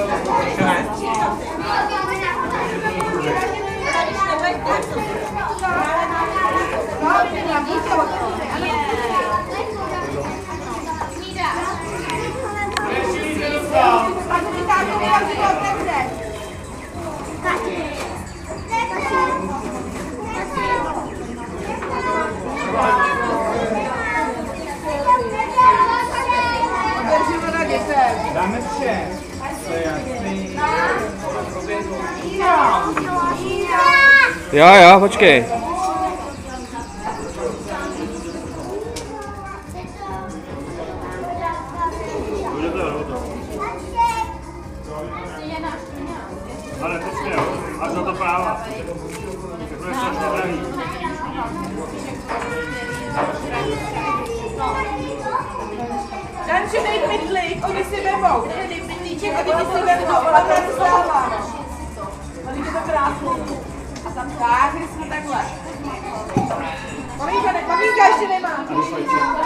Dáme vše. Jo, počkej. Ale počkej, až na to práva. To je strašně drahý. Danče, dej pytlík, oni si vemou. Dej pytlíček, oni si vemou. Ona to stává. Ale je to krásný. A tam tak, když jsme takhle. Maminka ještě nemá.